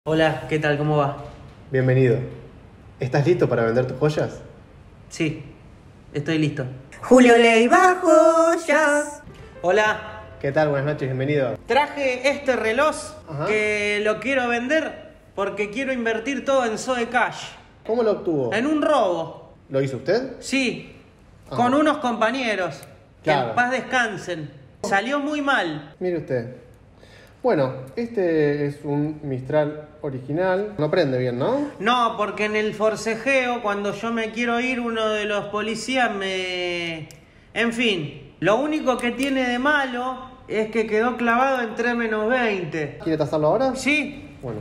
Hola, ¿qué tal? ¿Cómo va? Bienvenido. ¿Estás listo para vender tus joyas? Sí, estoy listo. Julio Leiva Joyas. Hola, ¿Qué tal? Buenas noches, bienvenido. traje este reloj Ajá. que lo quiero vender porque quiero invertir todo en Zoe Cash. ¿Cómo lo obtuvo? En un robo. ¿Lo hizo usted? Sí, Ajá. con unos compañeros. Que Claro. en paz descansen. Salió muy mal. Mire usted. Bueno, este es un Mistral original. No prende bien, ¿no? No, porque en el forcejeo, cuando yo me quiero ir, uno de los policías me... En fin, lo único que tiene de malo es que quedó clavado en 3-20. ¿Quiere tasarlo ahora? Sí, Bueno.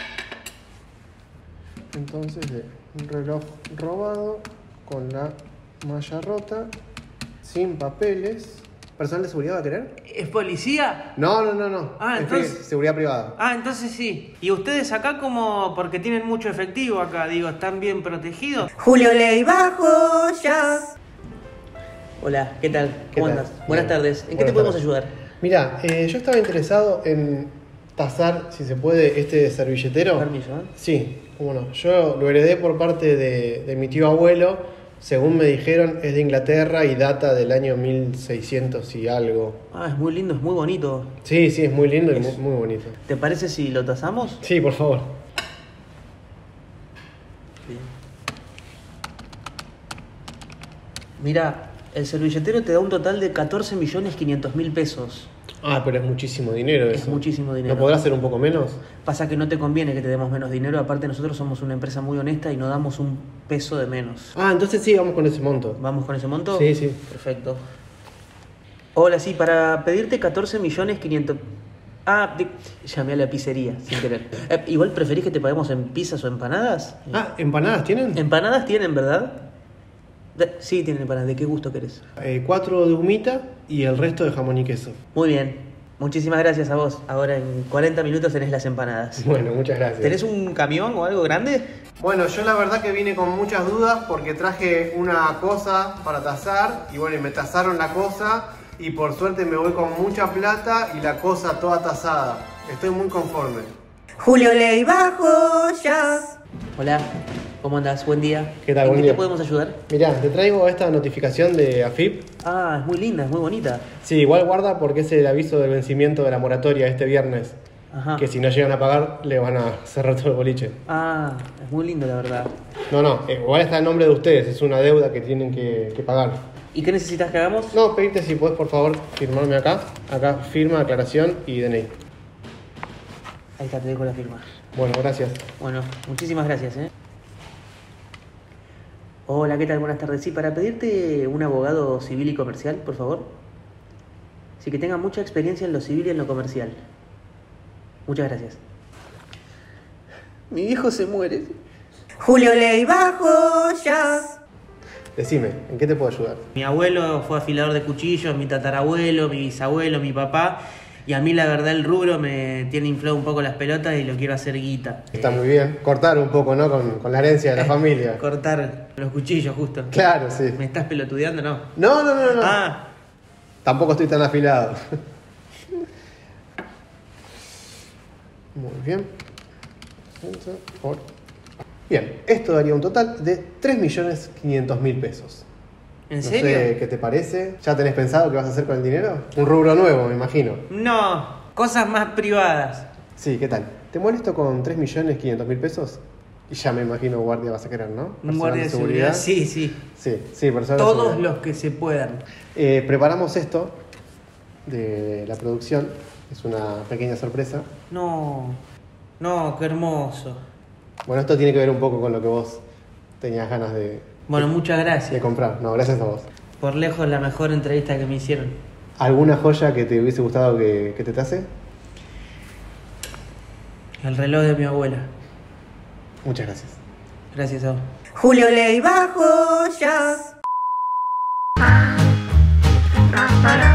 Entonces, un reloj robado con la malla rota, sin papeles. ¿Personal de seguridad va a querer? ¿es policía? No. Ah, En entonces- fin, seguridad privada. Ah, entonces sí. ¿Y ustedes acá como, porque tienen mucho efectivo acá, digo, están bien protegidos? Julio Leiva Joyas. Hola, ¿qué tal? ¿Qué ¿Cómo tal? andas? Buenas Bien. tardes. ¿En qué te Buenas podemos tardes. ayudar? Mira, yo estaba interesado en tasar, si se puede, este servilletero. Permiso, ¿eh? Sí, cómo no. Yo lo heredé por parte de mi tío abuelo. Según me dijeron, es de Inglaterra y data del año 1600 y algo. Ah, es muy lindo, es muy bonito. Sí, es muy lindo y Es- muy bonito. ¿Te parece si lo tasamos? Sí, por favor. Mira, el servilletero te da un total de 14.500.000 pesos. Ah, pero es muchísimo dinero Es eso. muchísimo dinero. ¿No podrá ser un poco menos? Pasa que no te conviene que te demos menos dinero, aparte nosotros somos una empresa muy honesta y no damos un peso de menos. Ah, entonces sí, vamos con ese monto. ¿Vamos con ese monto? Sí, sí. Perfecto. Hola, sí, para pedirte 14.500.000... Ah, llamé a la pizzería, sin querer. Igual preferís que te paguemos en pizzas o empanadas. Ah, ¿empanadas tienen? Empanadas tienen, ¿verdad? Sí, tienen empanadas. ¿De qué gusto querés? 4 de humita y el resto de jamón y queso. Muy bien. Muchísimas gracias a vos. Ahora en 40 minutos tenés las empanadas. Bueno, muchas gracias. ¿Tenés un camión o algo grande? Bueno, yo la verdad que vine con muchas dudas porque traje una cosa para tasar y bueno, y me tasaron la cosa y por suerte me voy con mucha plata y la cosa toda tasada. Estoy muy conforme. Julio Leiva Joyas. Hola, ¿cómo andás? Buen día. ¿Qué tal? ¿En Buen qué día. te podemos ayudar? Mirá, te traigo esta notificación de AFIP. Ah, es muy linda, es muy bonita. Sí, igual guarda porque es el aviso del vencimiento de la moratoria este viernes. Ajá. Que si no llegan a pagar, le van a cerrar todo el boliche. Ah, es muy lindo la verdad. No, igual está el nombre de ustedes, es una deuda que tienen que pagar. ¿Y qué necesitas que hagamos? No, pedirte si podés por favor firmarme acá. Acá, firma, aclaración y DNI. Ahí está, te dejo la firma. Bueno, gracias. Bueno, muchísimas gracias, ¿eh? Hola, ¿qué tal? Buenas tardes. Sí, para pedirte un abogado civil y comercial, por favor. Sí, que tenga mucha experiencia en lo civil y en lo comercial. Muchas gracias. Mi hijo se muere. Julio Leiva Joyas. Decime, ¿en qué te puedo ayudar? Mi abuelo fue afilador de cuchillos, mi tatarabuelo, mi bisabuelo, mi papá. Y a mí la verdad el rubro me tiene inflado un poco las pelotas y lo quiero hacer guita. Está muy bien. Cortar un poco, ¿no? Con la herencia de la familia. Cortar los cuchillos justo. Claro, sí. ¿Me estás pelotudeando? No. No. Ah, Tampoco estoy tan afilado. Muy bien. Bien, esto daría un total de 3.500.000 pesos. ¿en No serio? sé qué te parece. ¿Ya tenés pensado qué vas a hacer con el dinero? Un rubro nuevo, me imagino. No, cosas más privadas. Sí, ¿qué tal? ¿Te molesto con 3.500.000 pesos? Y ya me imagino guardia vas a querer, ¿no? Un Personal guardia de seguridad. Sí, sí. Sí, personal de Todos seguridad. los que se puedan. Preparamos esto de la producción. Es una pequeña sorpresa. No, qué hermoso. Bueno, esto tiene que ver un poco con lo que vos tenías ganas de Bueno, muchas gracias. comprar. No, gracias a vos. Por lejos la mejor entrevista que me hicieron. ¿Alguna joya que te hubiese gustado que te tase? El reloj de mi abuela. Muchas gracias. Gracias a vos. Julio Leiva Joyas.